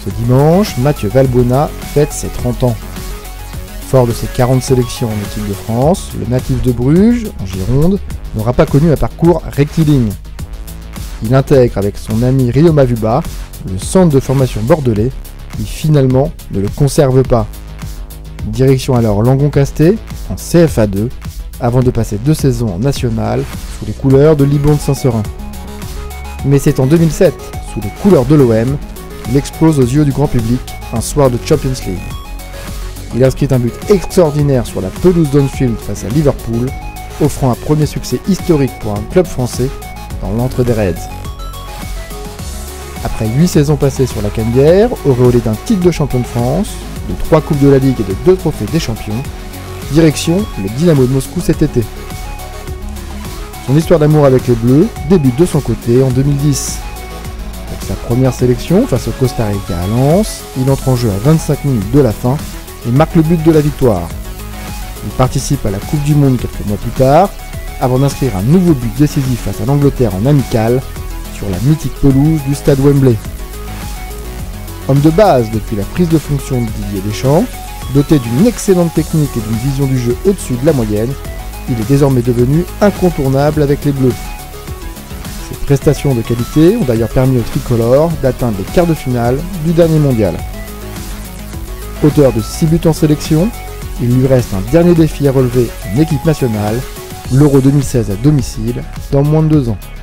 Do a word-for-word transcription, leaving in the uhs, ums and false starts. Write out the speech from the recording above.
Ce dimanche, Mathieu Valbuena fête ses trente ans. Fort de ses quarante sélections en équipe de France, le natif de Bruges, en Gironde, n'aura pas connu un parcours rectiligne. Il intègre avec son ami Rio Mavuba le centre de formation bordelais, qui finalement ne le conserve pas. Direction alors Langon-Casté, en C F A deux, avant de passer deux saisons en nationale sous les couleurs de Libourne Saint-Seurin. Mais c'est en deux mille sept, sous les couleurs de l'O M, qu'il explose aux yeux du grand public un soir de Champions League. Il inscrit un but extraordinaire sur la pelouse d'Anfield face à Liverpool, offrant un premier succès historique pour un club français dans l'antre des Reds. Après huit saisons passées sur la Canebière, auréolé d'un titre de champion de France, de trois coupes de la Ligue et de deux trophées des champions, direction le Dynamo de Moscou cet été. Son histoire d'amour avec les Bleus débute de son côté en deux mille dix. Pour sa première sélection face au Costa Rica à Lens, il entre en jeu à vingt-cinq minutes de la fin et marque le but de la victoire. Il participe à la Coupe du Monde quelques mois plus tard, avant d'inscrire un nouveau but décisif face à l'Angleterre en amical, sur la mythique pelouse du stade Wembley. Homme de base depuis la prise de fonction de Didier Deschamps, doté d'une excellente technique et d'une vision du jeu au-dessus de la moyenne, il est désormais devenu incontournable avec les Bleus. Ses prestations de qualité ont d'ailleurs permis au tricolore d'atteindre les quarts de finale du dernier mondial. Auteur de six buts en sélection, il lui reste un dernier défi à relever en équipe nationale, l'Euro deux mille seize à domicile, dans moins de deux ans.